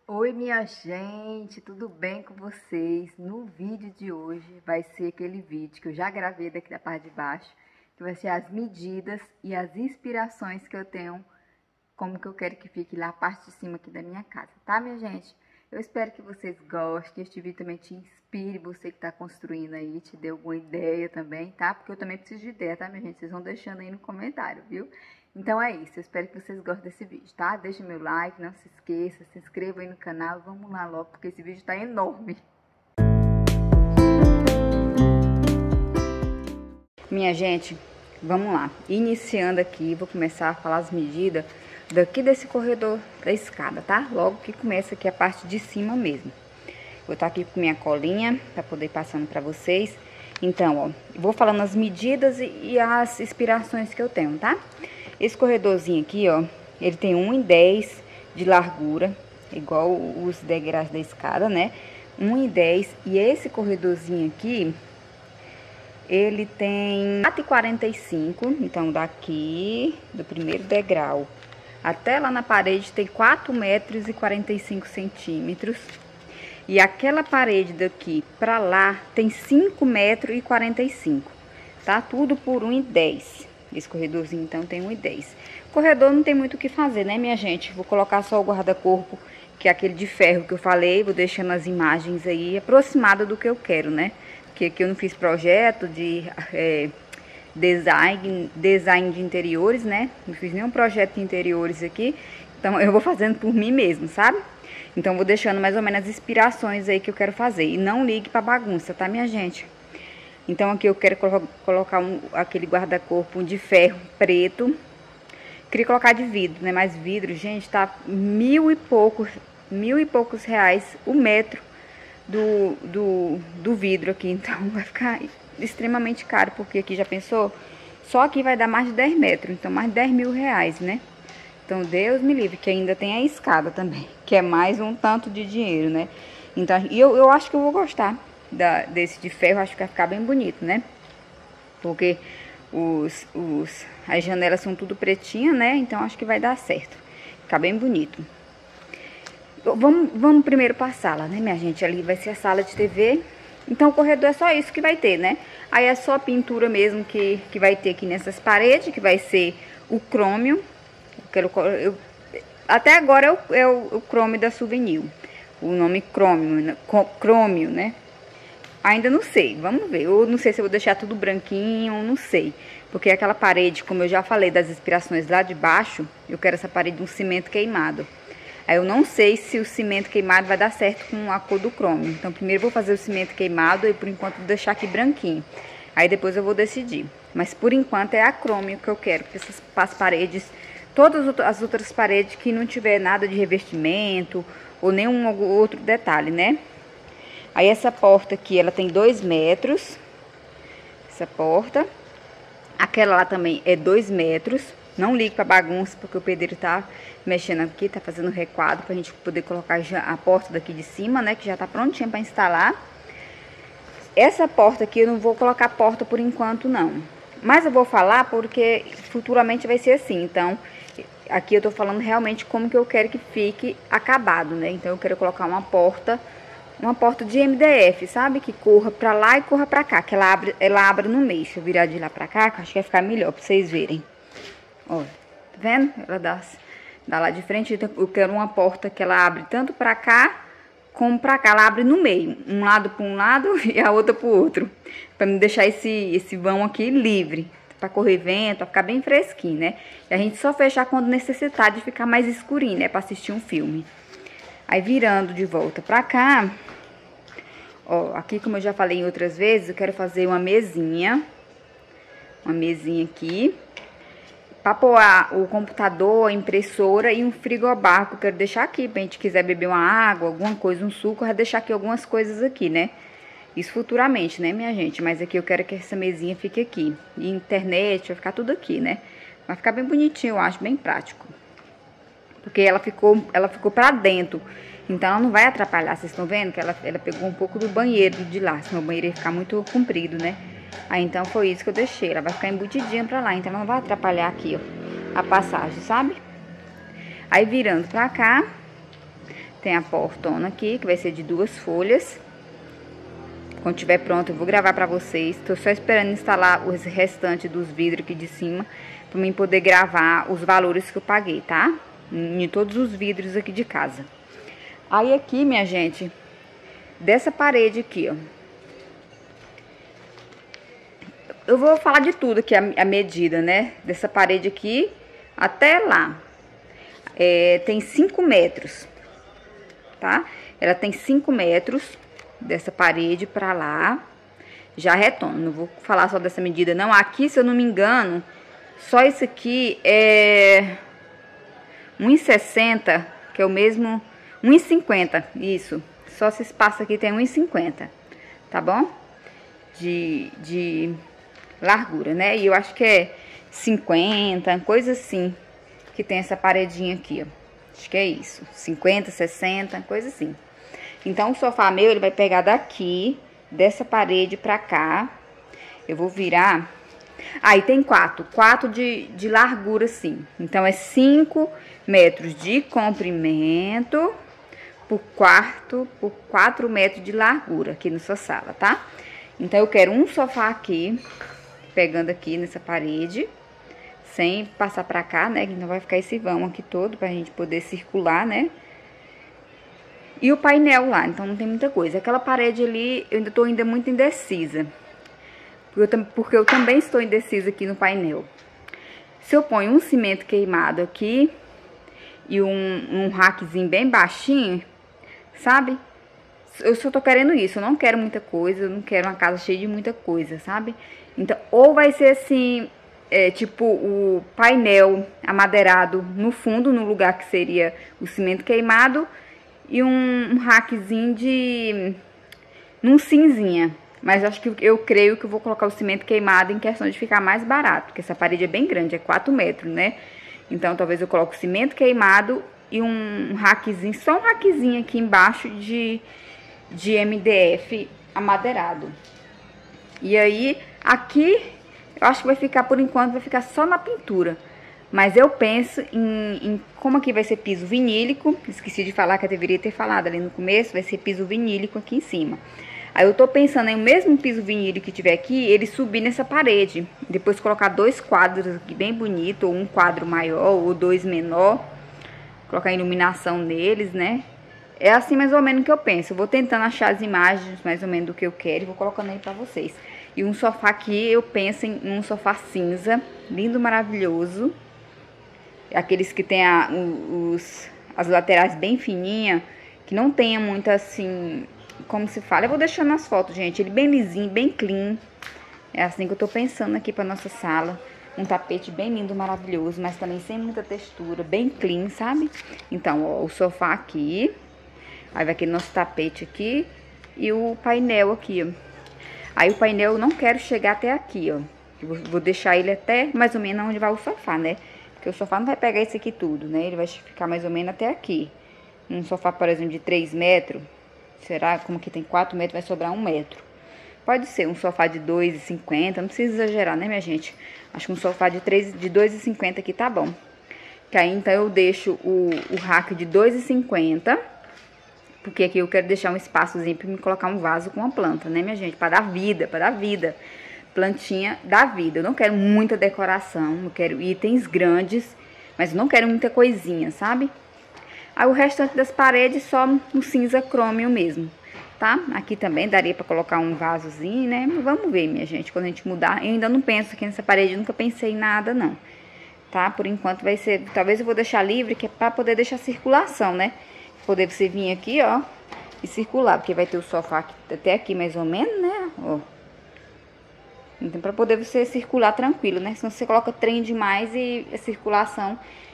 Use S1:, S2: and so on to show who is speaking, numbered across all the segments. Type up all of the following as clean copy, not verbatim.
S1: Oi, minha gente, tudo bem com vocês? No vídeo de hoje vai ser aquele vídeo que eu já gravei daqui da parte de baixo, que vai ser as medidas e as inspirações que eu tenho, como que eu quero que fique lá a parte de cima aqui da minha casa, tá, minha gente? Eu espero que vocês gostem, que este vídeo também te inspire, você que tá construindo aí, te dê alguma ideia também, tá? Porque eu também preciso de ideia, tá, minha gente? Vocês vão deixando aí no comentário, viu? Então é isso, eu espero que vocês gostem desse vídeo, tá? Deixa meu like, não se esqueça, se inscreva aí no canal, vamos lá logo, porque esse vídeo tá enorme. Minha gente, vamos lá. Iniciando aqui, vou começar a falar as medidas daqui desse corredor da escada, tá? Logo que começa aqui a parte de cima mesmo. Vou estar aqui com minha colinha para poder ir passando para vocês. Então, ó, vou falando as medidas e as inspirações que eu tenho, tá? Esse corredorzinho aqui, ó, ele tem 1,10 de largura, igual os degraus da escada, né? 1,10. E esse corredorzinho aqui, ele tem 4,45, então daqui do primeiro degrau até lá na parede tem 4,45 metros. E aquela parede daqui pra lá tem 5,45 metros, tá? Tudo por 1,10. Esse corredorzinho, então, tem 1,10. Corredor não tem muito o que fazer, né, minha gente? Vou colocar só o guarda-corpo, que é aquele de ferro que eu falei. Vou deixando as imagens aí aproximadas do que eu quero, né? Porque aqui eu não fiz projeto de design de interiores, né? Não fiz nenhum projeto de interiores aqui. Então, eu vou fazendo por mim mesmo, sabe? Então, vou deixando mais ou menos as inspirações aí que eu quero fazer. E não ligue pra bagunça, tá, minha gente? Então, aqui eu quero colocar aquele guarda-corpo de ferro preto. Queria colocar de vidro, né? Mas vidro, gente, tá mil e poucos reais o metro do vidro aqui. Então, vai ficar extremamente caro, porque aqui, já pensou? Só aqui vai dar mais de 10 metros, então mais de 10 mil reais, né? Então, Deus me livre, que ainda tem a escada também, que é mais um tanto de dinheiro, né? Então, eu acho que eu vou gostar desse de ferro, acho que vai ficar bem bonito, né? Porque as janelas são tudo pretinha, né? Então, acho que vai dar certo. Ficar bem bonito. Vamos primeiro para a sala, né, minha gente? Ali vai ser a sala de TV. Então, o corredor é só isso que vai ter, né? Aí é só a pintura mesmo que vai ter aqui nessas paredes, que vai ser o crômio. Até agora é o crômio da Souvenir. O nome crômio, né? Ainda não sei, vamos ver. Eu não sei se eu vou deixar tudo branquinho, não sei. Porque aquela parede, como eu já falei das inspirações lá de baixo, eu quero essa parede de um cimento queimado. Aí eu não sei se o cimento queimado vai dar certo com a cor do crômio. Então primeiro eu vou fazer o cimento queimado e por enquanto vou deixar aqui branquinho. Aí depois eu vou decidir. Mas por enquanto é a crômio que eu quero, porque as paredes, todas as outras paredes que não tiver nada de revestimento ou nenhum outro detalhe, né? Aí essa porta aqui, ela tem 2 metros. Essa porta. Aquela lá também é 2 metros. Não ligue pra bagunça, porque o pedreiro tá mexendo aqui, tá fazendo requadro pra gente poder colocar a porta daqui de cima, né? Que já tá prontinha pra instalar. Essa porta aqui eu não vou colocar porta por enquanto, não. Mas eu vou falar porque futuramente vai ser assim. Então, aqui eu tô falando realmente como que eu quero que fique acabado, né? Então, eu quero colocar uma porta de MDF, sabe? Que corra pra lá e corra pra cá, que ela abre no meio. Deixa eu virar de lá pra cá, que acho que vai ficar melhor pra vocês verem. Ó, tá vendo? Ela dá lá de frente. Eu quero uma porta que ela abre tanto pra cá como pra cá. Ela abre no meio, um lado pra um lado e a outra pro outro, pra não deixar esse vão aqui livre, pra correr vento, pra ficar bem fresquinho, né? E a gente só fechar quando necessitar de ficar mais escurinho, né? Pra assistir um filme. Aí virando de volta pra cá, ó, aqui como eu já falei em outras vezes, eu quero fazer uma mesinha aqui, pra pôr o computador, a impressora e um frigobar que eu quero deixar aqui, pra gente quiser beber uma água, alguma coisa, um suco, eu vou deixar aqui algumas coisas aqui, né? Isso futuramente, né, minha gente? Mas aqui eu quero que essa mesinha fique aqui. E internet, vai ficar tudo aqui, né? Vai ficar bem bonitinho, eu acho, bem prático. Porque ela ficou pra dentro. Então, ela não vai atrapalhar. Vocês estão vendo que ela pegou um pouco do banheiro de lá. Senão o banheiro ia ficar muito comprido, né? Aí, então, foi isso que eu deixei. Ela vai ficar embutidinha pra lá. Então, ela não vai atrapalhar aqui, ó, a passagem, sabe? Aí, virando pra cá, Tem a portona aqui, que vai ser de 2 folhas. Quando tiver pronto, eu vou gravar pra vocês. Tô só esperando instalar os restantes dos vidros aqui de cima, pra mim poder gravar os valores que eu paguei, tá? Em todos os vidros aqui de casa. Aí aqui, minha gente, dessa parede aqui, ó. Eu vou falar de tudo aqui, a medida, né? Dessa parede aqui até lá. Tem 5 metros, tá? Ela tem 5 metros dessa parede pra lá. Já retoma, não vou falar só dessa medida, não. Aqui, se eu não me engano, só isso aqui é 1,60, que é o mesmo... 1,50, isso. Só esse espaço aqui tem 1,50, tá bom? De largura, né? E eu acho que é 50, coisa assim, que tem essa paredinha aqui, ó. Acho que é isso, 50, 60, coisa assim. Então, o sofá meu, ele vai pegar daqui, dessa parede pra cá. Eu vou virar... Aí tem 4 de largura, sim. Então, é 5 metros de comprimento por 4 metros de largura aqui na sua sala, tá? Então, eu quero um sofá aqui, pegando aqui nessa parede, sem passar pra cá, né? Que não vai ficar esse vão aqui todo, pra gente poder circular, né? E o painel lá, então não tem muita coisa. Aquela parede ali, eu ainda tô muito indecisa. Porque eu também estou indecisa aqui no painel. Se eu ponho um cimento queimado aqui e um rackzinho bem baixinho, sabe? Eu só tô querendo isso, eu não quero muita coisa, eu não quero uma casa cheia de muita coisa, sabe? Então, ou vai ser assim, tipo o painel amadeirado no fundo, no lugar que seria o cimento queimado, e um rackzinho num cinzinha. Mas eu creio que eu vou colocar o cimento queimado em questão de ficar mais barato, porque essa parede é bem grande, é 4 metros, né? Então, talvez eu coloque o cimento queimado e um rackzinho, só um rackzinho aqui embaixo de MDF amadeirado. E aí, aqui, eu acho que vai ficar, por enquanto, vai ficar só na pintura. Mas eu penso em como aqui vai ser piso vinílico, esqueci de falar que eu deveria ter falado ali no começo, vai ser piso vinílico aqui em cima. Aí eu tô pensando em o mesmo piso vinílico que tiver aqui, ele subir nessa parede. Depois colocar 2 quadros aqui bem bonito, ou um quadro maior, ou 2 menor. Colocar iluminação neles, né? É assim mais ou menos que eu penso. Eu vou tentando achar as imagens mais ou menos do que eu quero e vou colocando aí pra vocês. E um sofá aqui, eu penso em um sofá cinza, lindo, maravilhoso. Aqueles que tem as laterais bem fininhas, que não tenha muito assim, como se fala. Eu vou deixando nas fotos, gente. Ele bem lisinho, bem clean. É assim que eu tô pensando aqui pra nossa sala. Um tapete bem lindo, maravilhoso, mas também sem muita textura, bem clean, sabe? Então, ó, o sofá aqui. Aí vai aquele nosso tapete aqui e o painel aqui, ó. Aí o painel eu não quero chegar até aqui, ó. Eu vou deixar ele até mais ou menos onde vai o sofá, né? Porque o sofá não vai pegar isso aqui tudo, né? Ele vai ficar mais ou menos até aqui. Um sofá, por exemplo, de 3 metros. Será? Como que tem 4 metros, vai sobrar 1 metro. Pode ser um sofá de 2,50. Não precisa exagerar, né, minha gente? Acho que um sofá de 2,50 aqui tá bom. Que aí, então, eu deixo o rack de 2,50. Porque aqui eu quero deixar um espaçozinho pra me colocar um vaso com uma planta, né, minha gente? Pra dar vida, pra dar vida. Plantinha da vida. Eu não quero muita decoração, eu quero itens grandes, mas não quero muita coisinha, sabe? Aí o restante das paredes só no cinza crômio mesmo, tá? Aqui também daria pra colocar um vasozinho, né? Vamos ver, minha gente, quando a gente mudar. Eu ainda não penso aqui nessa parede, nunca pensei em nada, não. Tá? Por enquanto vai ser... Talvez eu vou deixar livre, que é pra poder deixar circulação, né? Poder você vir aqui, ó, e circular, porque vai ter o sofá aqui, até aqui mais ou menos, né? Ó. Então, pra poder você circular tranquilo, né? Senão você coloca trem demais e a circulação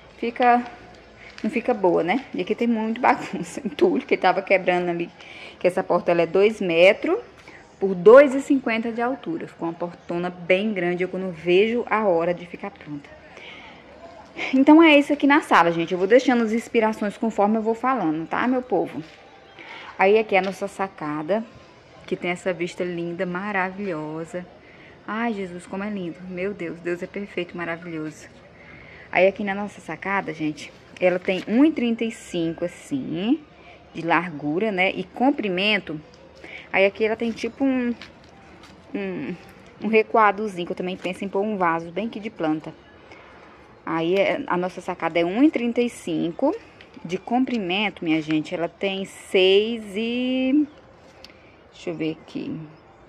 S1: não fica boa, né? E aqui tem muito bagunça, entulho, que tava quebrando ali. Que essa porta, ela é 2 metros por 2,50 de altura. Ficou uma portona bem grande, eu não vejo a hora de ficar pronta. Então, é isso aqui na sala, gente. Eu vou deixando as inspirações conforme eu vou falando, tá, meu povo? Aí, aqui é a nossa sacada, que tem essa vista linda, maravilhosa. Ai, Jesus, como é lindo. Meu Deus, Deus é perfeito, maravilhoso. Aí aqui na nossa sacada, gente, ela tem 1,35 assim. de largura, né? E comprimento. Aí aqui ela tem tipo um recuadozinho, que eu também penso em pôr um vaso bem aqui de planta. Aí a nossa sacada é 1,35 de comprimento, minha gente. Ela tem 6 e... deixa eu ver aqui.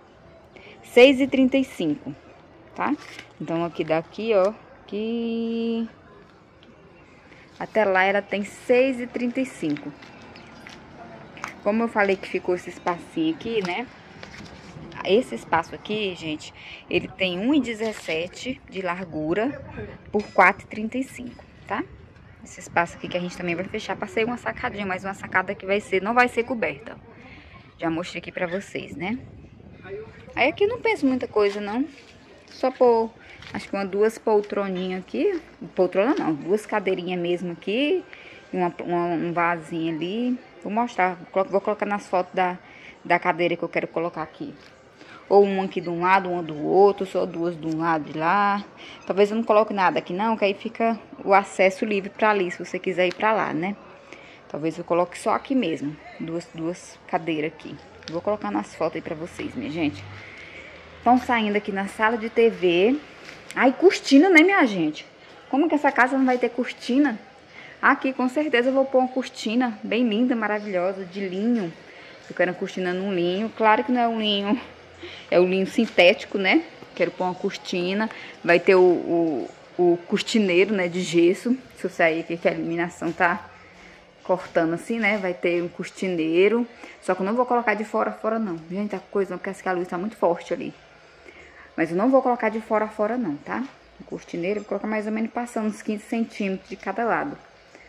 S1: 6,35, tá? Então aqui daqui, ó, aqui até lá ela tem 6,35. Como eu falei que ficou esse espacinho aqui, né? Esse espaço aqui, gente, ele tem 1,17 de largura por 4,35, tá? Esse espaço aqui que a gente também vai fechar. Passei uma sacadinha, mas uma sacada que vai ser, não vai ser coberta. Já mostrei aqui pra vocês, né? Aí aqui não penso muita coisa, não. Só pôr, acho que duas poltroninhas aqui. Poltrona não, duas cadeirinhas mesmo aqui. E um vasinho ali. Vou mostrar, vou colocar nas fotos da cadeira que eu quero colocar aqui. Ou uma aqui de um lado, uma do outro, só duas de um lado de lá. Talvez eu não coloque nada aqui não, que aí fica o acesso livre pra ali, se você quiser ir pra lá, né? Talvez eu coloque só aqui mesmo, duas cadeiras aqui. Vou colocar nas fotos aí pra vocês, minha gente. Estão saindo aqui na sala de TV. Ai, cortina, né, minha gente? Como que essa casa não vai ter cortina? Aqui, com certeza, eu vou pôr uma cortina bem linda, maravilhosa, de linho. Eu quero uma cortina num linho. Claro que não é um linho, é o linho sintético, né? Quero pôr uma cortina. Vai ter o cortineiro, né, de gesso. Se eu sair aqui que a iluminação tá cortando assim, né? Vai ter um cortineiro. Só que eu não vou colocar de fora a fora, não. Gente, a coisa não, porque a luz tá muito forte ali. Mas eu não vou colocar de fora a fora, não, tá? O cortineiro eu vou colocar mais ou menos passando uns 15 centímetros de cada lado.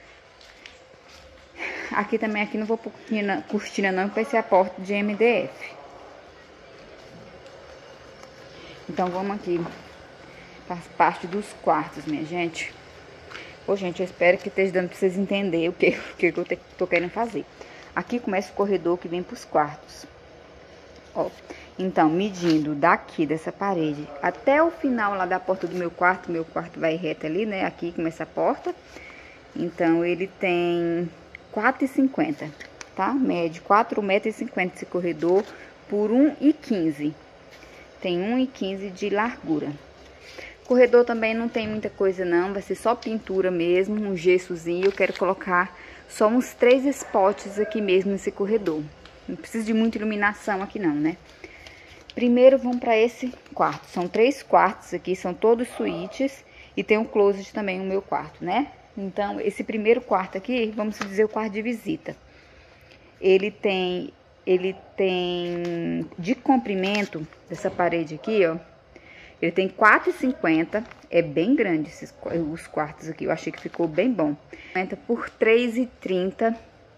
S1: Aqui também, aqui não vou pôr cortina não, que vai ser a porta de MDF. Então, vamos aqui para a parte dos quartos, minha gente. Ô, gente, eu espero que esteja dando para vocês entenderem o que eu tô querendo fazer. Aqui começa o corredor que vem para os quartos. Ó, então, medindo daqui dessa parede até o final lá da porta do meu quarto vai reto ali, né? Aqui começa a porta. Então, ele tem 4,50, tá? Mede 4,50 m esse corredor por 1,15. Tem 1,15 de largura. Corredor também não tem muita coisa não, vai ser só pintura mesmo, um gessozinho. Eu quero colocar só uns 3 spots aqui mesmo nesse corredor. Não precisa de muita iluminação aqui não, né? Primeiro vamos para esse quarto. São 3 quartos aqui, são todos suítes e tem um closet também no meu quarto, né? Então, esse primeiro quarto aqui, vamos dizer o quarto de visita. Ele tem de comprimento dessa parede aqui, ó. Ele tem 4,50, é bem grande os quartos aqui, eu achei que ficou bem bom. 50 por 3,30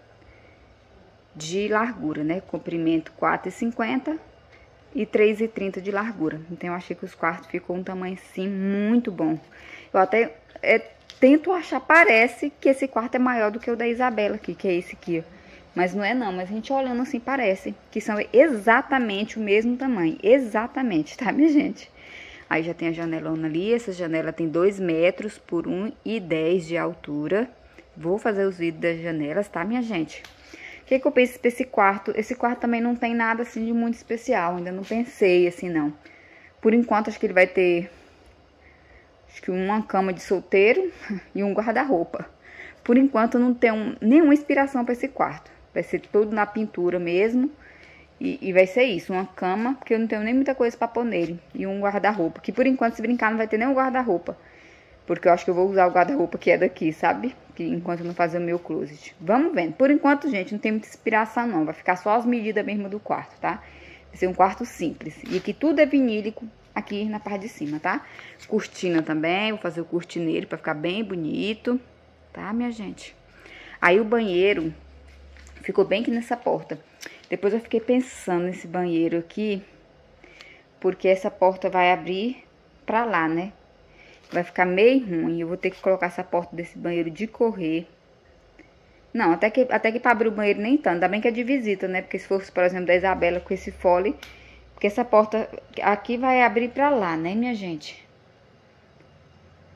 S1: de largura, né? Comprimento 4,50 e 3,30 de largura. Então, eu achei que os quartos ficou um tamanho assim muito bom. Eu até tento achar, parece que esse quarto é maior do que o da Isabela aqui, que é esse aqui, ó. Mas não é não, mas a gente olhando assim parece que são exatamente o mesmo tamanho, exatamente, tá, minha gente? Aí já tem a janelona ali, essa janela tem 2 metros por 1,10 de altura. Vou fazer os vídeos das janelas, tá, minha gente? O que eu penso pra esse quarto? Esse quarto também não tem nada assim de muito especial, ainda não pensei assim não. Por enquanto acho que ele vai ter, acho que uma cama de solteiro e um guarda-roupa. Por enquanto não tenho nenhuma inspiração pra esse quarto. Vai ser tudo na pintura mesmo. E vai ser isso, uma cama, porque eu não tenho nem muita coisa pra pôr nele. E um guarda-roupa, que por enquanto, se brincar, não vai ter nem um guarda-roupa. Porque eu acho que eu vou usar o guarda-roupa que é daqui, sabe? Que enquanto eu não fazer o meu closet. Vamos vendo. Por enquanto, gente, não tem muita inspiração não. Vai ficar só as medidas mesmo do quarto, tá? Vai ser um quarto simples. E aqui tudo é vinílico aqui na parte de cima, tá? Cortina também, vou fazer o cortineiro pra ficar bem bonito. Tá, minha gente? Aí o banheiro ficou bem aqui nessa porta. Depois eu fiquei pensando nesse banheiro aqui, porque essa porta vai abrir pra lá, né? Vai ficar meio ruim. Eu vou ter que colocar essa porta desse banheiro de correr. Não, até que pra abrir o banheiro nem tanto. Ainda bem que é de visita, né? Porque se fosse, por exemplo, da Isabela com esse fole, porque essa porta aqui vai abrir pra lá, né, minha gente?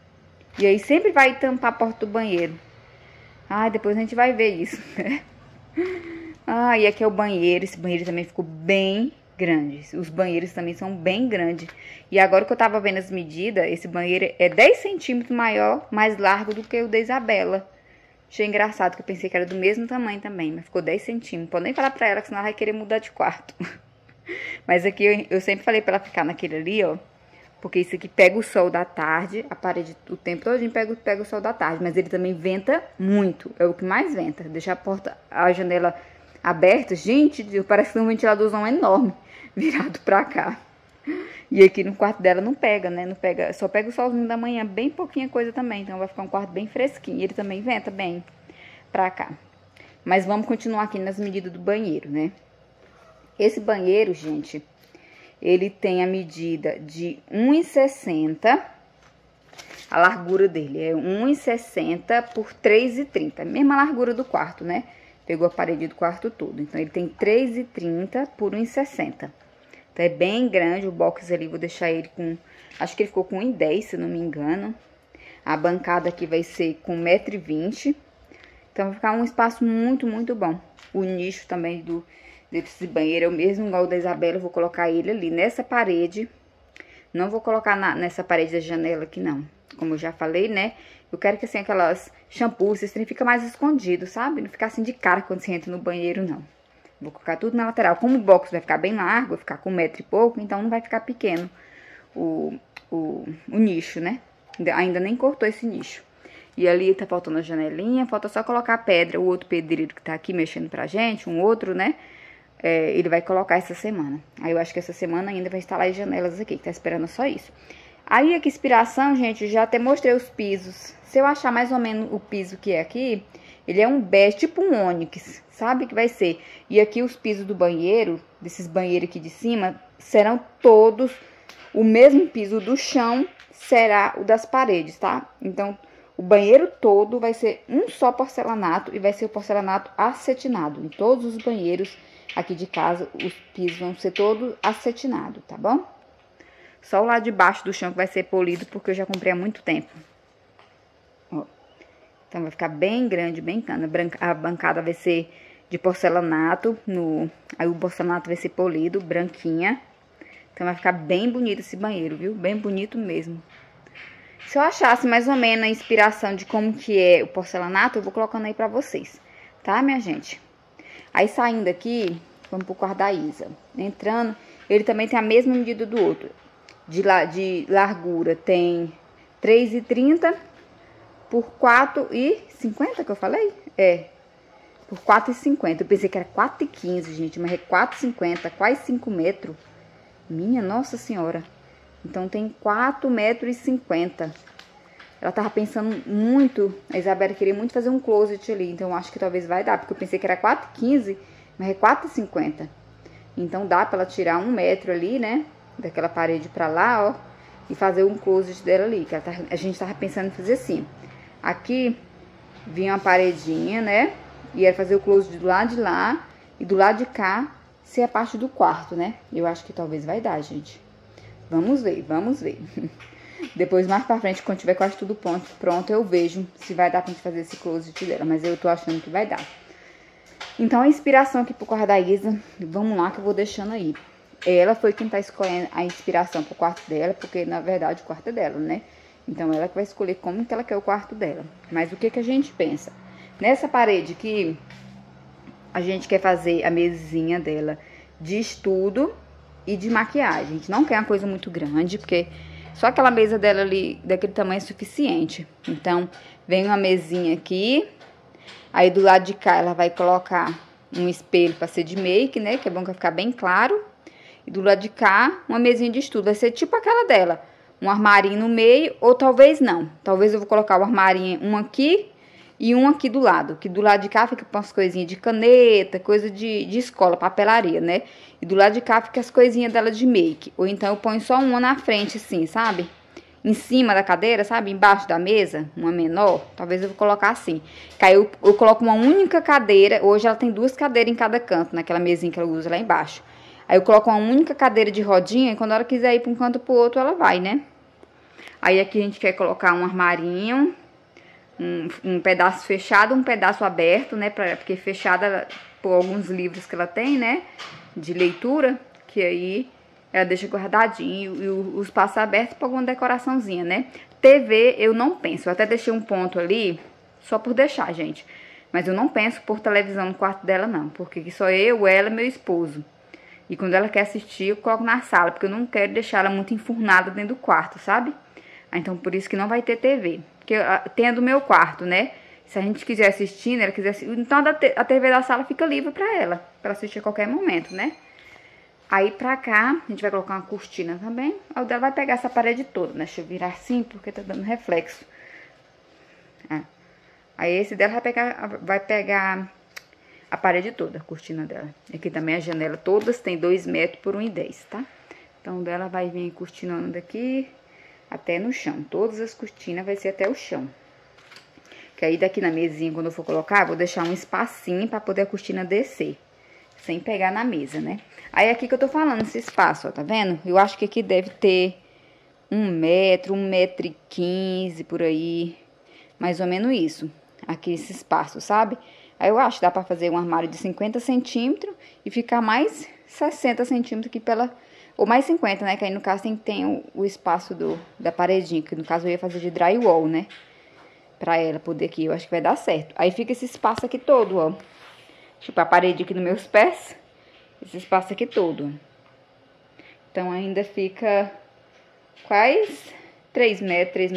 S1: E aí sempre vai tampar a porta do banheiro. Ai, depois a gente vai ver isso, né? Ah, e aqui é o banheiro. Esse banheiro também ficou bem grande. Os banheiros também são bem grandes. E agora que eu tava vendo as medidas, esse banheiro é 10 centímetros maior, mais largo do que o da Isabela. Achei engraçado, que eu pensei que era do mesmo tamanho também, mas ficou 10 centímetros. Pode nem falar pra ela, que senão ela vai querer mudar de quarto. Mas aqui eu sempre falei pra ela ficar naquele ali, ó. Porque isso aqui pega o sol da tarde, a parede o tempo todinho pega o sol da tarde. Mas ele também venta muito, é o que mais venta. Deixar a porta, a janela aberta, gente, parece que tem um ventiladorzão enorme virado pra cá. E aqui no quarto dela não pega, né? Não pega, só pega o solzinho da manhã, bem pouquinha coisa também. Então vai ficar um quarto bem fresquinho. Ele também venta bem pra cá. Mas vamos continuar aqui nas medidas do banheiro, né? Esse banheiro, gente, ele tem a medida de 1,60. A largura dele é 1,60 por 3,30. A mesma largura do quarto, né? Pegou a parede do quarto todo. Então, ele tem 3,30 por 1,60. Então, é bem grande o box ali. Vou deixar ele com... Acho que ele ficou com 1,10, se não me engano. A bancada aqui vai ser com 1,20 m. Então, vai ficar um espaço muito, muito bom. O nicho também desse banheiro é o mesmo, igual o da Isabela. Eu vou colocar ele ali nessa parede. Não vou colocar nessa parede da janela aqui, não. Como eu já falei, né? Eu quero que, assim, aquelas shampoos, esse trem fica mais escondido, sabe? Não ficar assim de cara quando você entra no banheiro, não. Vou colocar tudo na lateral. Como o box vai ficar bem largo, vai ficar com 1 metro e pouco, então não vai ficar pequeno o nicho, né? Ainda nem cortou esse nicho. E ali tá faltando a janelinha, falta só colocar a pedra. O outro pedreiro que tá aqui mexendo pra gente, um outro, né? Ele vai colocar essa semana. Aí eu acho que essa semana ainda vai instalar as janelas aqui, que tá esperando só isso. Aí aqui, inspiração, gente, já até mostrei os pisos. Se eu achar mais ou menos o piso que é aqui, ele é um bege, tipo um ônix, sabe? Que vai ser. E aqui os pisos do banheiro, desses banheiros aqui de cima, serão todos o mesmo piso do chão, será o das paredes, tá? Então, o banheiro todo vai ser um só porcelanato e vai ser o porcelanato acetinado. Em todos os banheiros aqui de casa, os pisos vão ser todos acetinados, tá bom? Só o lado de baixo do chão que vai ser polido, porque eu já comprei há muito tempo. Ó. Então, vai ficar bem grande, bem cana. A bancada vai ser de porcelanato. Aí o porcelanato vai ser polido, branquinha. Então, vai ficar bem bonito esse banheiro, viu? Bem bonito mesmo. Se eu achasse mais ou menos a inspiração de como que é o porcelanato, eu vou colocando aí pra vocês. Tá, minha gente? Aí, saindo aqui, vamos pro quarto da Isa. Entrando, ele também tem a mesma medida do outro. De largura tem 3,30 por 4,50 que eu falei? Por 4,50. Eu pensei que era 4,15, gente, mas é 4,50, quase 5 metros. Minha Nossa Senhora. Então, tem 4,50 metros. Ela tava pensando muito, a Isabela queria muito fazer um closet ali, então eu acho que talvez vai dar, porque eu pensei que era 4,15, mas é 4,50. Então, dá pra ela tirar 1 metro ali, né? Daquela parede pra lá, ó. E fazer um closet dela ali. Que a gente tava pensando em fazer assim. Aqui, vinha uma paredinha, né? E ia fazer o closet do lado de lá. E do lado de cá, ser a parte do quarto, né? Eu acho que talvez vai dar, gente. Vamos ver, vamos ver. Depois, mais pra frente, quando tiver quase tudo pronto, eu vejo se vai dar pra gente fazer esse closet dela. Mas eu tô achando que vai dar. Então, a inspiração aqui pro quarto da Isa. Vamos lá, que eu vou deixando aí. Ela foi quem tá escolhendo a inspiração pro quarto dela, porque na verdade o quarto é dela, né? Então ela que vai escolher como que ela quer o quarto dela. Mas o que que a gente pensa? Nessa parede aqui, a gente quer fazer a mesinha dela de estudo e de maquiagem. A gente não quer uma coisa muito grande, porque só aquela mesa dela ali, daquele tamanho é suficiente. Então, vem uma mesinha aqui, aí do lado de cá ela vai colocar um espelho pra ser de make, né? Que é bom que vai ficar bem claro. E do lado de cá, uma mesinha de estudo. Vai ser tipo aquela dela. Um armarinho no meio, ou talvez não. Talvez eu vou colocar o armarinho, um aqui e um aqui do lado. Que do lado de cá fica com as coisinhas de caneta, coisa de escola, papelaria, né? E do lado de cá fica as coisinhas dela de make. Ou então eu ponho só uma na frente, assim, sabe? Em cima da cadeira, sabe? Embaixo da mesa, uma menor. Talvez eu vou colocar assim. Que aí eu coloco uma única cadeira. Hoje ela tem 2 cadeiras em cada canto, naquela mesinha que ela usa lá embaixo. Aí eu coloco uma única cadeira de rodinha e quando ela quiser ir para um canto ou pro outro, ela vai, né? Aí aqui a gente quer colocar um armarinho. um pedaço fechado, um pedaço aberto, né? Porque fechada por alguns livros que ela tem, né? De leitura, que aí ela deixa guardadinho. E o espaço aberto para alguma decoraçãozinha, né? TV eu não penso. Eu até deixei um ponto ali, só por deixar, gente. Mas eu não penso por televisão no quarto dela, não. Porque só eu, ela e meu esposo. E quando ela quer assistir, eu coloco na sala. Porque eu não quero deixar ela muito enfurnada dentro do quarto, sabe? Então, por isso que não vai ter TV. Porque tem a do meu quarto, né? Se a gente quiser assistir, ela quiser assistir, então a TV da sala fica livre pra ela. Pra assistir a qualquer momento, né? Aí pra cá, a gente vai colocar uma cortina também. Aí o dela vai pegar essa parede toda, né? Deixa eu virar assim, porque tá dando reflexo. Aí esse dela vai pegar a parede toda, a cortina dela. Aqui também a janela todas tem 2 metros por 1,10, tá? Então dela vai vir cortinando daqui até no chão. Todas as cortinas vai ser até o chão. Que aí daqui na mesinha, quando eu for colocar, vou deixar um espacinho pra poder a cortina descer. Sem pegar na mesa, né? Aí aqui que eu tô falando, esse espaço, ó, tá vendo? Eu acho que aqui deve ter 1 metro, 1,15 m por aí. Mais ou menos isso. Aqui esse espaço, sabe? Aí eu acho que dá pra fazer um armário de 50 centímetros e ficar mais 60 centímetros aqui pela... Ou mais 50, né? Que aí no caso tem o espaço da paredinha, que no caso eu ia fazer de drywall, né? Pra ela poder aqui, eu acho que vai dar certo. Aí fica esse espaço aqui todo, ó. Tipo, a parede aqui nos meus pés. Esse espaço aqui todo. Então, ainda fica quase 3 metros.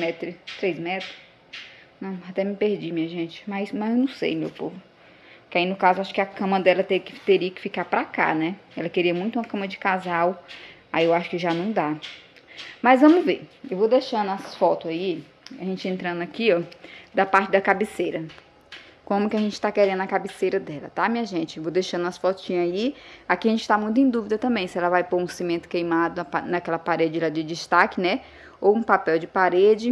S1: Não, até me perdi, minha gente. Mas eu não sei, meu povo. Que aí, no caso, acho que a cama dela teria que ficar pra cá, né? Ela queria muito uma cama de casal. Aí, eu acho que já não dá. Mas vamos ver. Eu vou deixando as fotos aí. A gente entrando aqui, ó, da parte da cabeceira. Como que a gente tá querendo a cabeceira dela, tá, minha gente? Vou deixando as fotinhas aí. Aqui a gente tá muito em dúvida também, se ela vai pôr um cimento queimado naquela parede lá de destaque, né? Ou um papel de parede.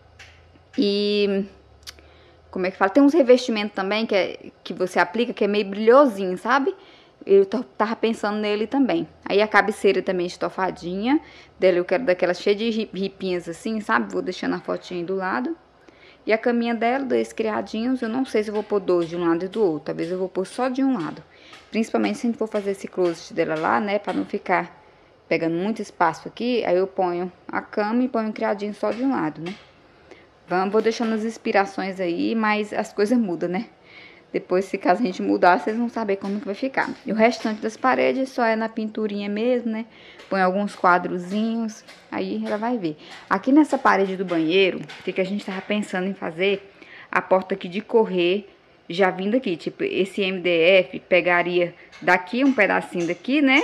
S1: E... como é que fala? Tem uns revestimentos também que você aplica, que é meio brilhosinho, sabe? Eu tava pensando nele também. Aí a cabeceira também estofadinha. Dela eu quero daquela cheia de ripinhas assim, sabe? Vou deixando a fotinha aí do lado. E a caminha dela, 2 criadinhos. Eu não sei se eu vou pôr 2 de um lado e do outro. Talvez eu vou pôr só de um lado. Principalmente se a gente for fazer esse closet dela lá, né? Pra não ficar pegando muito espaço aqui. Aí eu ponho a cama e ponho um criadinho só de um lado, né? Vou deixando as inspirações aí, mas as coisas mudam, né? Depois, se caso a gente mudar, vocês vão saber como que vai ficar. E o restante das paredes só é na pinturinha mesmo, né? Põe alguns quadrozinhos, aí ela vai ver. Aqui nessa parede do banheiro, o que a gente tava pensando em fazer? A porta aqui de correr, já vindo aqui. Tipo, esse MDF pegaria daqui um pedacinho daqui, né?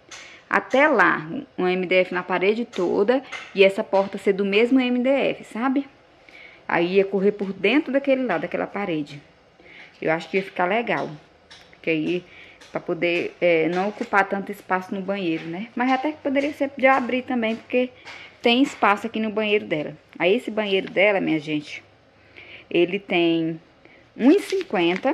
S1: Até lá, um MDF na parede toda. E essa porta ser do mesmo MDF, sabe? Aí ia correr por dentro daquele lado, daquela parede. Eu acho que ia ficar legal. Que aí, pra poder não ocupar tanto espaço no banheiro, né? Mas até que poderia ser de abrir também, porque tem espaço aqui no banheiro dela. Aí esse banheiro dela, minha gente, ele tem 1,50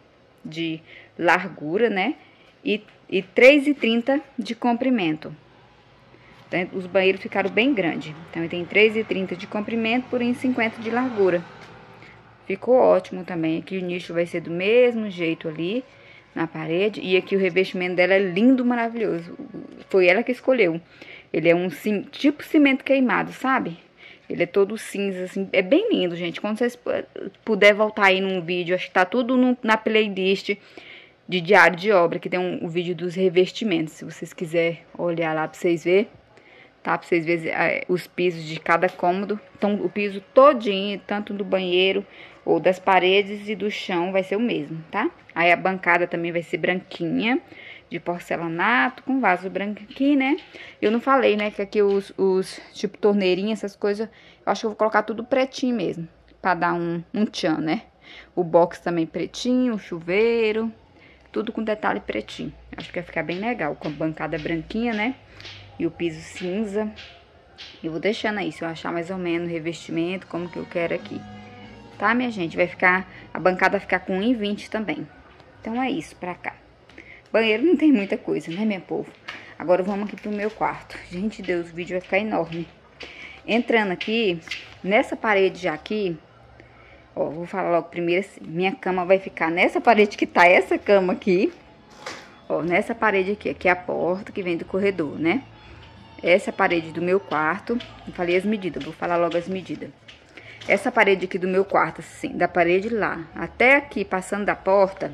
S1: de largura, né? E 3,30 de comprimento. Então, os banheiros ficaram bem grandes. Então, ele tem 3,30 de comprimento por 1,50 de largura. Ficou ótimo também. Aqui o nicho vai ser do mesmo jeito ali na parede. E aqui o revestimento dela é lindo, maravilhoso. Foi ela que escolheu. Ele é um tipo cimento queimado, sabe? Ele é todo cinza, assim. É bem lindo, gente. Quando vocês puderem voltar aí num vídeo, acho que tá tudo na playlist de diário de obra, que tem um vídeo dos revestimentos. Se vocês quiserem olhar lá pra vocês verem. Tá? Pra vocês verem os pisos de cada cômodo. Então, o piso todinho, tanto do banheiro ou das paredes e do chão, vai ser o mesmo, tá? Aí a bancada também vai ser branquinha, de porcelanato, com vaso branco aqui, né? Eu não falei, né, que aqui os tipo torneirinha, essas coisas, eu acho que eu vou colocar tudo pretinho mesmo, pra dar um tchan, né? O box também pretinho, o chuveiro, tudo com detalhe pretinho. Acho que vai ficar bem legal, com a bancada branquinha, né? E o piso cinza. Eu vou deixando aí, se eu achar mais ou menos o revestimento, como que eu quero aqui. Tá, minha gente? Vai ficar... a bancada vai ficar com 1,20 também. Então, é isso pra cá. Banheiro não tem muita coisa, né, meu povo? Agora, vamos aqui pro meu quarto. Gente, Deus, o vídeo vai ficar enorme. Entrando aqui, nessa parede já aqui, Ó, vou falar logo primeiro assim, minha cama vai ficar nessa parede que tá essa cama aqui. Ó, nessa parede aqui é a porta que vem do corredor, né? Essa é a parede do meu quarto. Não falei as medidas, vou falar logo as medidas. Essa parede aqui do meu quarto, assim, da parede lá até aqui, passando da porta,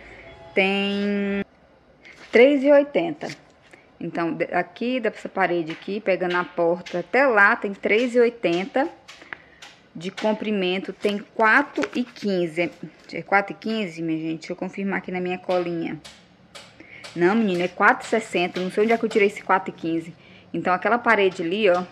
S1: tem 3,80. Então, aqui dessa parede aqui, pegando a porta até lá, tem 3,80. De comprimento tem 4,15. É 4,15, minha gente? Deixa eu confirmar aqui na minha colinha. Não, menina, é 4,60. Não sei onde é que eu tirei esse 4,15. Então, aquela parede ali, ó.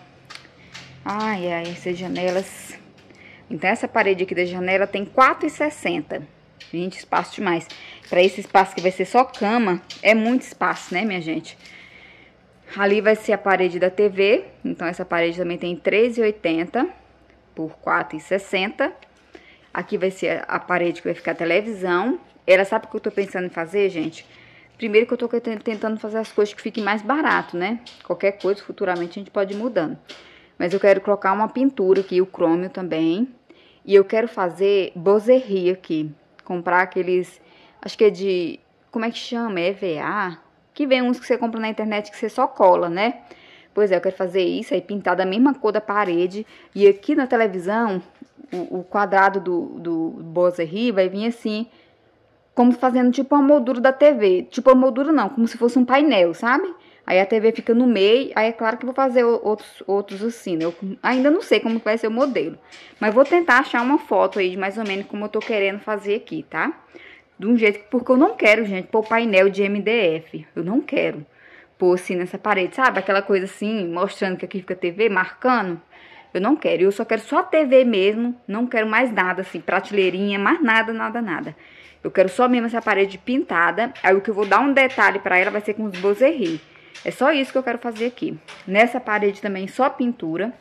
S1: Ai, ai, essas janelas. Então, essa parede aqui da janela tem 4,60. Gente, espaço demais. Pra esse espaço que vai ser só cama, é muito espaço, né, minha gente? Ali vai ser a parede da TV. Então, essa parede também tem 3,80 por 4,60. Aqui vai ser a parede que vai ficar a televisão. Ela sabe o que eu tô pensando em fazer, gente? Primeiro que eu tô tentando fazer as coisas que fiquem mais barato, né? Qualquer coisa, futuramente, a gente pode ir mudando. Mas eu quero colocar uma pintura aqui, o crômio também. E eu quero fazer bozeria aqui. Comprar aqueles, acho que é de, como é que chama? EVA? Que vem uns que você compra na internet que você só cola, né? Pois é, eu quero fazer isso aí, pintar da mesma cor da parede. E aqui na televisão, o quadrado do bozeria vai vir assim, como fazendo tipo uma moldura da TV. Tipo uma moldura não, como se fosse um painel, sabe? Aí a TV fica no meio, aí é claro que eu vou fazer outros assim, né? Eu ainda não sei como vai ser o modelo. Mas vou tentar achar uma foto aí de mais ou menos como eu tô querendo fazer aqui, tá? De um jeito, porque eu não quero, gente, pôr painel de MDF. Eu não quero pôr assim nessa parede, sabe? Aquela coisa assim, mostrando que aqui fica a TV, marcando. Eu não quero, eu só quero só a TV mesmo, não quero mais nada assim, prateleirinha, mais nada, nada, nada. Eu quero só mesmo essa parede pintada. Aí o que eu vou dar um detalhe pra ela vai ser com os bozeries. É só isso que eu quero fazer aqui. Nessa parede também só pintura.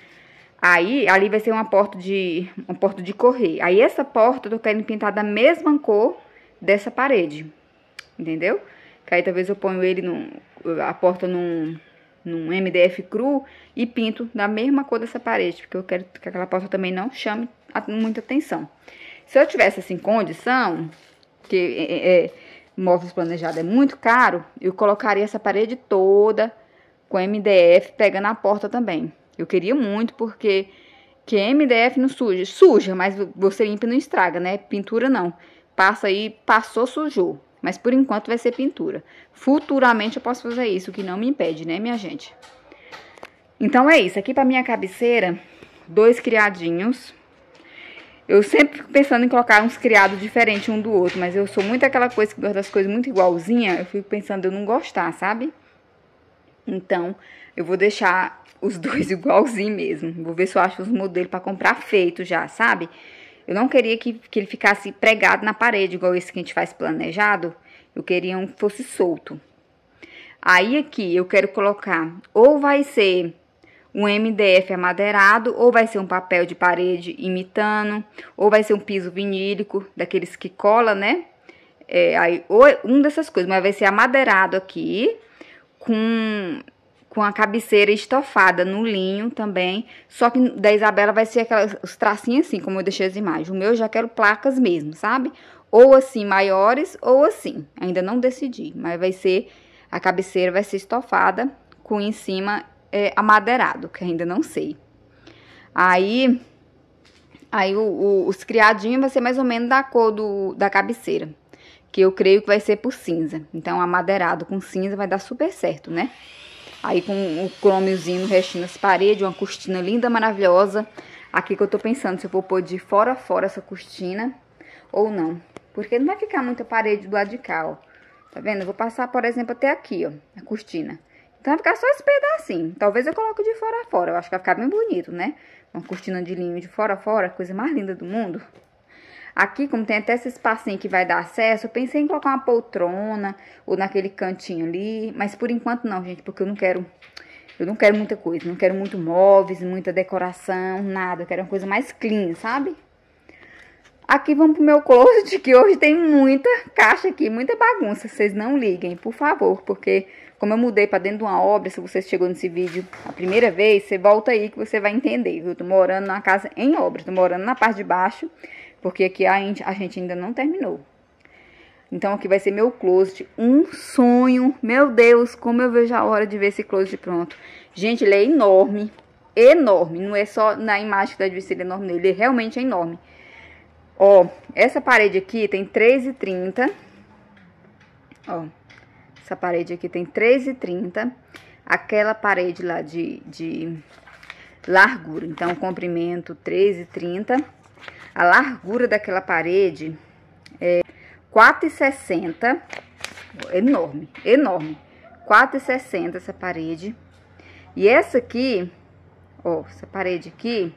S1: Aí ali vai ser uma porta de correr. Aí essa porta eu tô querendo pintar da mesma cor dessa parede. Entendeu? Que aí talvez eu ponho a porta num MDF cru e pinto da mesma cor dessa parede. Porque eu quero que aquela porta também não chame muita atenção. Se eu tivesse assim condição, que móveis planejados é muito caro, eu colocaria essa parede toda com MDF pegando a porta também. Eu queria muito porque que MDF não suja. Suja, mas você limpa e não estraga, né? Pintura não. Passa aí, passou, sujou. Mas por enquanto vai ser pintura. Futuramente eu posso fazer isso, o que não me impede, né, minha gente? Então é isso. Aqui pra minha cabeceira, 2 criadinhos. Eu sempre fico pensando em colocar uns criados diferentes um do outro, mas eu sou muito aquela coisa que gosta das coisas muito igualzinha, eu fico pensando em eu não gostar, sabe? Então, eu vou deixar os 2 igualzinho mesmo. Vou ver se eu acho os modelos pra comprar feito já, sabe? Eu não queria que ele ficasse pregado na parede, igual esse que a gente faz planejado. Eu queria um que fosse solto. Aí aqui eu quero colocar, ou vai ser um MDF amadeirado, ou vai ser um papel de parede imitando, ou vai ser um piso vinílico, daqueles que cola, né? Ou dessas coisas, mas vai ser amadeirado aqui, com a cabeceira estofada no linho também. Só que da Isabela vai ser os tracinhos assim, como eu deixei as imagens. O meu eu já quero placas mesmo, sabe? Ou assim, maiores, ou assim. Ainda não decidi, mas vai ser, a cabeceira vai ser estofada, com em cima amadeirado, que ainda não sei. Aí os criadinhos vai ser mais ou menos da cor da cabeceira, que eu creio que vai ser por cinza. Então, amadeirado com cinza vai dar super certo, né? Aí com o crômiozinho no restinho das paredes, uma cortina linda, maravilhosa. Aqui que eu tô pensando se eu vou pôr de fora a fora essa cortina ou não. Porque não vai ficar muita parede do lado de cá, ó. Tá vendo? Eu vou passar, por exemplo, até aqui, ó, a cortina. Então vai ficar só esse pedacinho. Talvez eu coloque de fora a fora. Eu acho que vai ficar bem bonito, né? Uma cortina de linho de fora a fora, coisa mais linda do mundo. Aqui, como tem até esse espacinho que vai dar acesso, eu pensei em colocar uma poltrona ou naquele cantinho ali. Mas por enquanto não, gente, porque eu não quero muita coisa. Não quero muito móveis, muita decoração, nada. Eu quero uma coisa mais clean, sabe? Aqui vamos pro meu closet, que hoje tem muita caixa aqui, muita bagunça. Vocês não liguem, por favor, porque como eu mudei pra dentro de uma obra, se você chegou nesse vídeo a primeira vez, você volta aí que você vai entender, viu? Eu tô morando numa casa em obra, tô morando na parte de baixo porque aqui a gente ainda não terminou. Então aqui vai ser meu closet, um sonho. Meu Deus, como eu vejo a hora de ver esse closet pronto. Gente, ele é enorme, enorme. Não é só na imagem que tá de ser enorme, ele realmente é enorme. Ó, essa parede aqui tem 3,30. Ó, essa parede aqui tem 3,30. Aquela parede lá de largura, então comprimento 3,30. A largura daquela parede é 4,60. Enorme, enorme. 4,60 essa parede. E essa aqui, ó, essa parede aqui,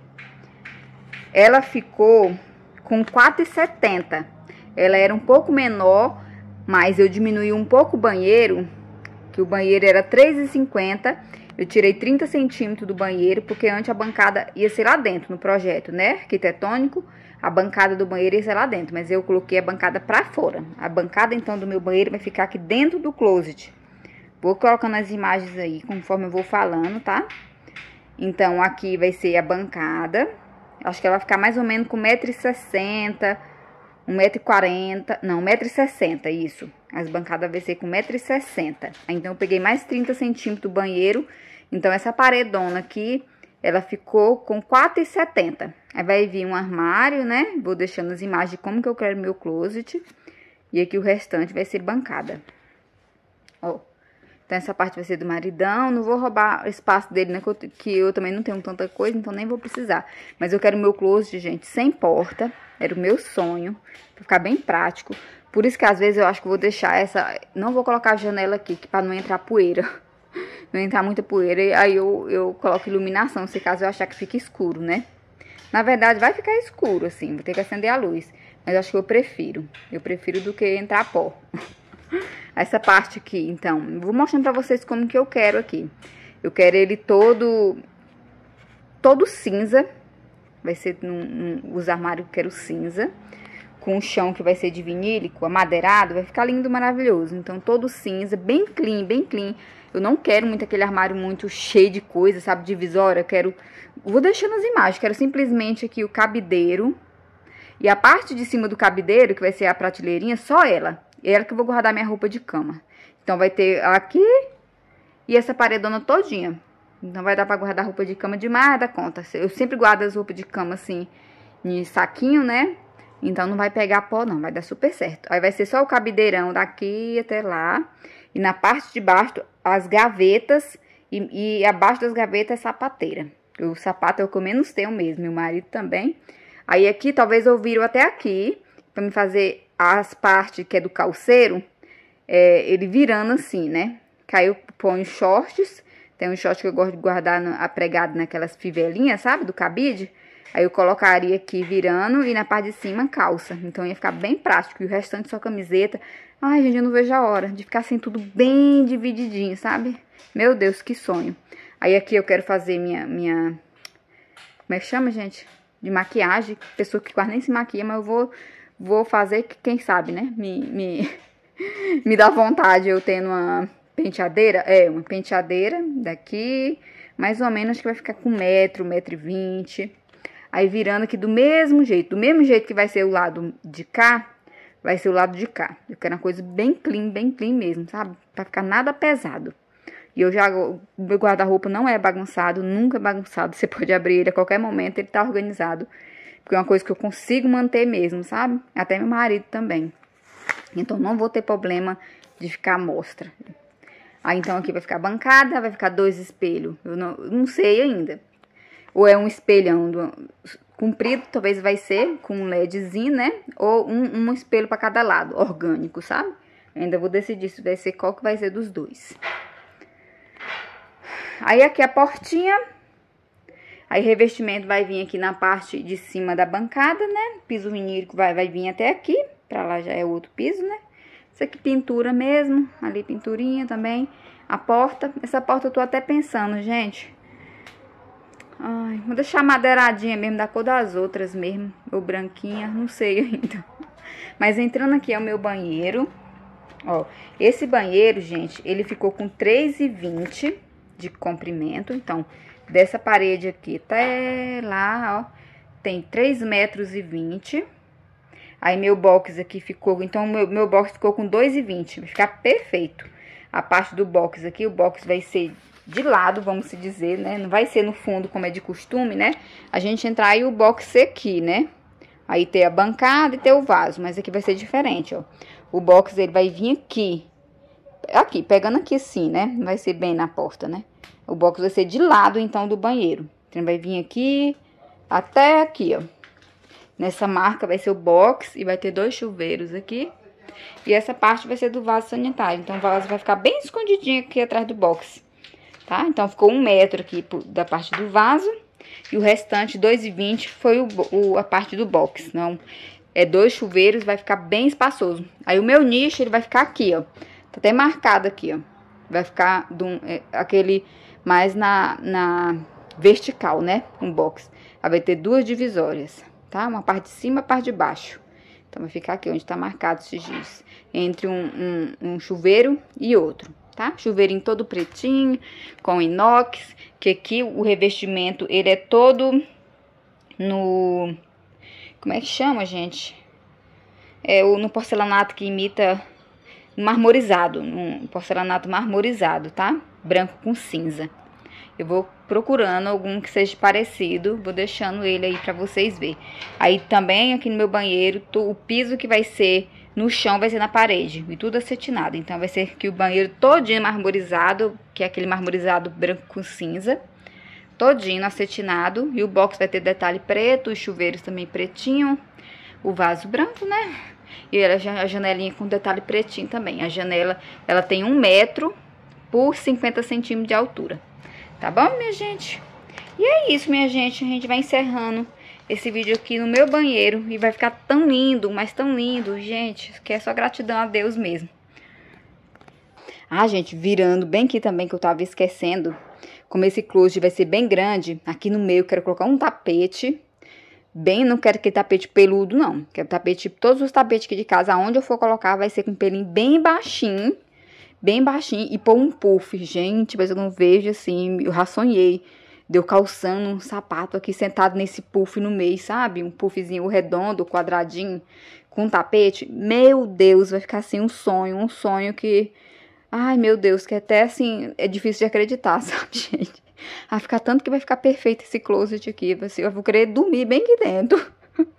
S1: ela ficou com 4,70. Ela era um pouco menor, mas eu diminuí um pouco o banheiro, que o banheiro era 3,50. Eu tirei 30 centímetros do banheiro, porque antes a bancada ia ser lá dentro no projeto, né? Arquitetônico, a bancada do banheiro ia ser lá dentro, mas eu coloquei a bancada pra fora. A bancada, então, do meu banheiro vai ficar aqui dentro do closet. Vou colocando as imagens aí, conforme eu vou falando, tá? Então, aqui vai ser a bancada. Acho que ela vai ficar mais ou menos com 1,60 m, 1,40 m, não, 1,60 m, isso. As bancadas vai ser com 1,60 m. Então, eu peguei mais 30 centímetros do banheiro. Então, essa paredona aqui, ela ficou com 4,70 m. Aí vai vir um armário, né? Vou deixando as imagens de como que eu quero meu closet. E aqui o restante vai ser bancada. Ó. Então, essa parte vai ser do maridão. Não vou roubar o espaço dele, né? Que eu também não tenho tanta coisa, então nem vou precisar. Mas eu quero o meu closet, gente, sem porta. Era o meu sonho, pra ficar bem prático. Por isso que às vezes eu acho que vou deixar essa... Não vou colocar a janela aqui, que pra não entrar poeira. Não entrar muita poeira. E aí eu coloco iluminação, se caso eu achar que fica escuro, né? Na verdade, vai ficar escuro, assim. Vou ter que acender a luz. Mas eu acho que eu prefiro. Eu prefiro do que entrar pó. Essa parte aqui, então, vou mostrando pra vocês como que eu quero aqui. Eu quero ele todo cinza. Vai ser os armários que eu quero cinza. Com o chão que vai ser de vinílico, amadeirado. Vai ficar lindo, maravilhoso. Então, todo cinza, bem clean, bem clean. Eu não quero muito aquele armário muito cheio de coisa, sabe, divisória. Eu quero... Vou deixando as imagens. Quero simplesmente aqui o cabideiro. E a parte de cima do cabideiro, que vai ser a prateleirinha, só ela. É ela que eu vou guardar minha roupa de cama. Então, vai ter aqui e essa paredona todinha. Então, vai dar pra guardar roupa de cama demais da conta. Eu sempre guardo as roupas de cama, assim, em saquinho, né? Então, não vai pegar pó, não. Vai dar super certo. Aí, vai ser só o cabideirão daqui até lá. E na parte de baixo, as gavetas. E abaixo das gavetas, é sapateira. O sapato é o que eu menos tenho mesmo. Meu marido também. Aí, aqui, talvez eu viro até aqui. Pra me fazer as partes que é do calceiro. Ele virando assim, né? Que aí eu ponho shorts. Tem um short que eu gosto de guardar apregado naquelas fivelinhas, sabe? Do cabide. Aí eu colocaria aqui virando e na parte de cima calça. Então ia ficar bem prático. E o restante só camiseta. Ai, gente, eu não vejo a hora de ficar assim tudo bem divididinho, sabe? Meu Deus, que sonho. Aí aqui eu quero fazer minha... Como é que chama, gente? De maquiagem. Pessoa que quase nem se maquia, mas eu vou fazer, quem sabe, né? Me dá vontade eu tendo uma... penteadeira? Uma penteadeira daqui, mais ou menos, que vai ficar com 1 metro, 1,20 m. Aí virando aqui do mesmo jeito que vai ser o lado de cá, vai ser o lado de cá. Eu quero uma coisa bem clean mesmo, sabe? Pra ficar nada pesado. E o meu guarda-roupa não é bagunçado, nunca é bagunçado. Você pode abrir ele a qualquer momento, ele tá organizado. Porque é uma coisa que eu consigo manter mesmo, sabe? Até meu marido também. Então não vou ter problema de ficar à mostra. Aí, então, aqui vai ficar bancada, vai ficar 2 espelhos. Eu não sei ainda. Ou é um espelhão comprido, talvez vai ser, com um LEDzinho, né? Ou um espelho para cada lado, orgânico, sabe? Ainda vou decidir se vai ser qual que vai ser dos dois. Aí, aqui a portinha. Aí, revestimento vai vir aqui na parte de cima da bancada, né? Piso vinílico vai vir até aqui. Pra lá já é outro piso, né? Isso aqui pintura mesmo, ali pinturinha também. A porta, essa porta eu tô até pensando, gente. Ai, vou deixar madeiradinha mesmo, da cor das outras mesmo. Ou branquinha, não sei ainda. Mas entrando aqui é o meu banheiro. Ó, esse banheiro, gente, ele ficou com 3,20 de comprimento. Então, dessa parede aqui até lá, ó, tem 3,20 m. Aí meu box aqui ficou, então meu box ficou com 2,20, vai ficar perfeito. A parte do box aqui, o box vai ser de lado, vamos se dizer, né? Não vai ser no fundo como é de costume, né? A gente entrar e o box ser aqui, né? Aí ter a bancada e ter o vaso, mas aqui vai ser diferente, ó. O box, ele vai vir aqui, pegando aqui assim, né? Não vai ser bem na porta, né? O box vai ser de lado, então, do banheiro. Então, vai vir aqui até aqui, ó. Nessa marca vai ser o box e vai ter 2 chuveiros aqui. E essa parte vai ser do vaso sanitário. Então, o vaso vai ficar bem escondidinho aqui atrás do box, tá? Então, ficou 1 metro aqui da parte do vaso. E o restante, 2,20, foi a parte do box. Não, é 2 chuveiros, vai ficar bem espaçoso. Aí, o meu nicho, ele vai ficar aqui, ó. Tá até marcado aqui, ó. Vai ficar aquele mais na vertical, né? Um box. Aí vai ter 2 divisórias, tá? Uma parte de cima e uma parte de baixo. Então, vai ficar aqui onde tá marcado esses giz. Entre um chuveiro e outro, tá? Chuveirinho todo pretinho, com inox. Que aqui o revestimento, ele é todo no... Como é que chama, gente? No porcelanato que imita... marmorizado, um porcelanato marmorizado, tá? Branco com cinza. Eu vou procurando algum que seja parecido, vou deixando ele aí pra vocês verem. Aí também aqui no meu banheiro, o piso que vai ser no chão vai ser na parede, e tudo acetinado. Então vai ser que o banheiro todinho marmorizado, que é aquele marmorizado branco com cinza, todinho acetinado, e o box vai ter detalhe preto, os chuveiros também pretinho, o vaso branco, né? E a janelinha com detalhe pretinho também. A janela, ela tem 1 metro por 50 centímetros de altura. Tá bom, minha gente? E é isso, minha gente. A gente vai encerrando esse vídeo aqui no meu banheiro. E vai ficar tão lindo, mas tão lindo, gente. Que é só gratidão a Deus mesmo. Ah, gente, virando bem aqui também, que eu tava esquecendo. Como esse closet vai ser bem grande, aqui no meio eu quero colocar um tapete. Não quero aquele tapete peludo, não. Quero tapete, tipo, todos os tapetes aqui de casa, aonde eu for colocar, vai ser com um pelinho bem baixinho. Bem baixinho. E pôr um puff. Gente, mas eu não vejo assim. Eu já sonhei. Deu calçando um sapato aqui, sentado nesse puff no meio, sabe? Um puffzinho redondo, quadradinho, com um tapete. Meu Deus, vai ficar assim um sonho que... Ai, meu Deus, que até assim, é difícil de acreditar, sabe, gente? Vai ficar tanto que vai ficar perfeito esse closet aqui. Assim, eu vou querer dormir bem aqui dentro.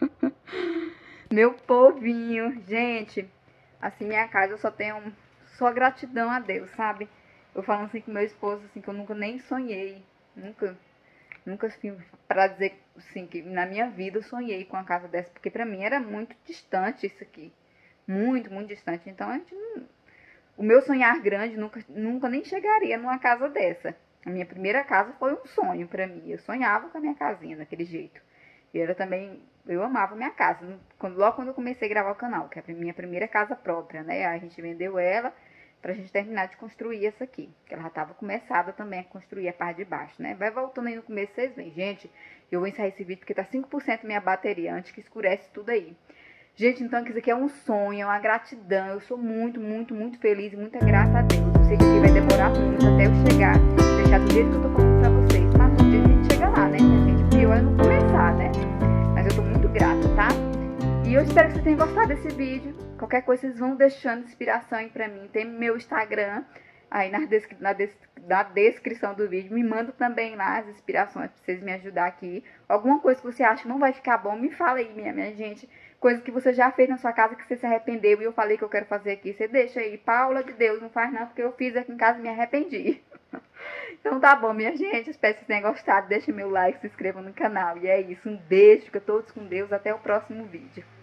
S1: Meu povinho, gente. Assim, minha casa eu só tenho só gratidão a Deus, sabe? Eu falo assim com meu esposo, assim, que eu nunca nem sonhei. Nunca assim, pra dizer, assim, que na minha vida eu sonhei com uma casa dessa. Porque pra mim era muito distante isso aqui. Muito, muito distante. Então, a gente não... O meu sonhar grande nunca nem chegaria numa casa dessa. A minha primeira casa foi um sonho pra mim. Eu sonhava com a minha casinha daquele jeito. E eu amava minha casa. Logo quando eu comecei a gravar o canal, que é a minha primeira casa própria, né? A gente vendeu ela pra gente terminar de construir essa aqui. Que ela já tava começada também a construir a parte de baixo, né? Vai voltando aí no começo, vocês veem. Gente, eu vou encerrar esse vídeo porque tá 5% minha bateria, antes que escurece tudo aí. Gente, então isso aqui é um sonho, é uma gratidão. Eu sou muito, muito, muito feliz e muito grata a Deus. Eu sei que aqui vai demorar muito até eu chegar, deixar do jeito que eu tô falando pra vocês. Mas um dia a gente chega lá, né? A gente pior é não começar, né? Mas eu tô muito grata, tá? E eu espero que vocês tenham gostado desse vídeo. Qualquer coisa vocês vão deixando inspiração aí pra mim. Tem meu Instagram aí na descrição do vídeo. Me manda também lá as inspirações pra vocês me ajudar aqui. Alguma coisa que você acha que não vai ficar bom, me fala aí, minha gente. Coisa que você já fez na sua casa que você se arrependeu e eu falei que eu quero fazer aqui. Você deixa aí. Paula de Deus, não faz não, porque eu fiz aqui em casa e me arrependi. Então tá bom, minha gente. Espero que vocês tenham gostado. Deixa meu like, se inscreva no canal. E é isso. Um beijo. Fica todos com Deus. Até o próximo vídeo.